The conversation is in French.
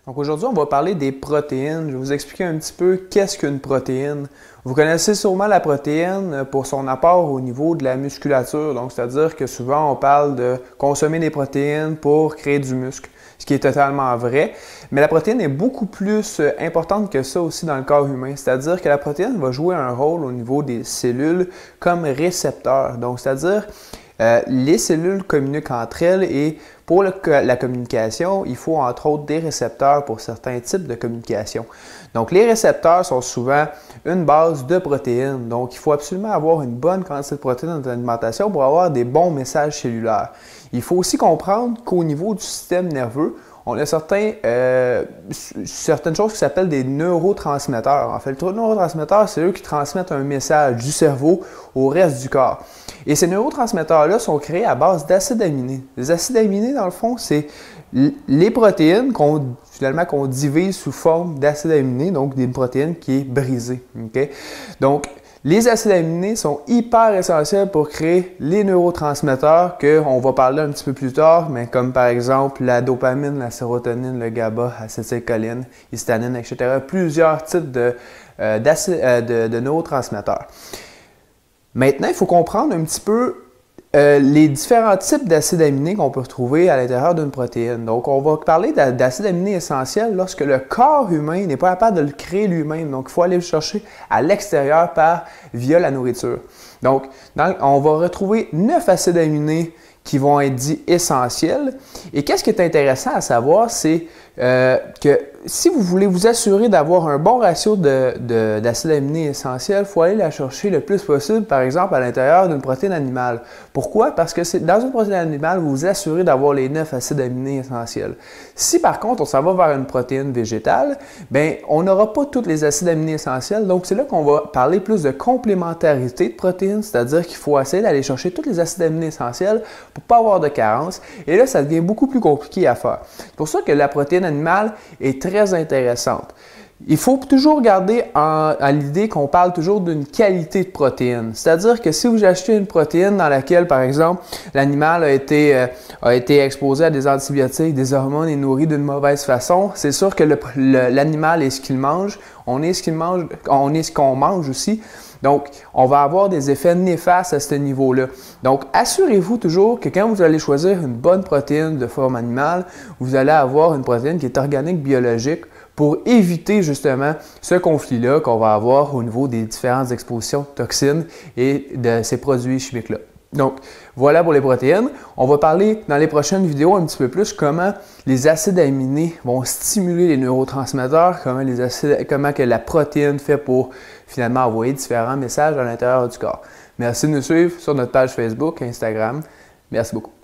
Donc aujourd'hui, on va parler des protéines. Je vais vous expliquer un petit peu qu'est-ce qu'une protéine. Vous connaissez sûrement la protéine pour son apport au niveau de la musculature. Donc, c'est-à-dire que souvent, on parle de consommer des protéines pour créer du muscle, ce qui est totalement vrai. Mais la protéine est beaucoup plus importante que ça aussi dans le corps humain. C'est-à-dire que la protéine va jouer un rôle au niveau des cellules comme récepteur. Donc, c'est-à-dire les cellules communiquent entre elles et pour la communication, il faut entre autres des récepteurs pour certains types de communication. Donc, les récepteurs sont souvent une base de protéines. Donc, il faut absolument avoir une bonne quantité de protéines dans notre alimentation pour avoir des bons messages cellulaires. Il faut aussi comprendre qu'au niveau du système nerveux, on a certaines choses qui s'appellent des neurotransmetteurs. En fait, les neurotransmetteurs, c'est eux qui transmettent un message du cerveau au reste du corps. Et ces neurotransmetteurs-là sont créés à base d'acides aminés. Les acides aminés, dans le fond, c'est les protéines qu'on divise sous forme d'acides aminés, donc d'une protéine qui est brisée. Okay? Donc, les acides aminés sont hyper essentiels pour créer les neurotransmetteurs qu'on va parler un petit peu plus tard, mais comme par exemple la dopamine, la sérotonine, le GABA, acétylcholine, histamine, etc. Plusieurs types de neurotransmetteurs. Maintenant, il faut comprendre un petit peu les différents types d'acides aminés qu'on peut retrouver à l'intérieur d'une protéine. Donc, on va parler d'acides aminés essentiels lorsque le corps humain n'est pas capable de le créer lui-même. Donc, il faut aller le chercher à l'extérieur via la nourriture. Donc, on va retrouver 9 acides aminés qui vont être dits essentiels. Et qu'est-ce qui est intéressant à savoir, c'est que si vous voulez vous assurer d'avoir un bon ratio d'acides aminés essentiels, il faut aller la chercher le plus possible, par exemple, à l'intérieur d'une protéine animale. Pourquoi? Parce que dans une protéine animale, vous vous assurez d'avoir les 9 acides aminés essentiels. Si par contre, on s'en va vers une protéine végétale, bien, on n'aura pas tous les acides aminés essentiels. Donc, c'est là qu'on va parler plus de complémentarité de protéines, c'est-à-dire qu'il faut essayer d'aller chercher tous les acides aminés essentiels pour ne pas avoir de carence. Et là, ça devient beaucoup plus compliqué à faire. C'est pour ça que la protéine animale est très intéressante. Il faut toujours garder à l'idée qu'on parle toujours d'une qualité de protéine. C'est-à-dire que si vous achetez une protéine dans laquelle, par exemple, l'animal a été exposé à des antibiotiques, des hormones et nourri d'une mauvaise façon, c'est sûr que l'animal est ce qu'il mange, on est ce qu'on mange aussi. Donc, on va avoir des effets néfastes à ce niveau-là. Donc, assurez-vous toujours que quand vous allez choisir une bonne protéine de forme animale, vous allez avoir une protéine qui est organique, biologique, pour éviter justement ce conflit-là qu'on va avoir au niveau des différentes expositions de toxines et de ces produits chimiques-là. Donc, voilà pour les protéines. On va parler dans les prochaines vidéos un petit peu plus comment les acides aminés vont stimuler les neurotransmetteurs, comment que la protéine fait pour finalement envoyer différents messages à l'intérieur du corps. Merci de nous suivre sur notre page Facebook, Instagram. Merci beaucoup.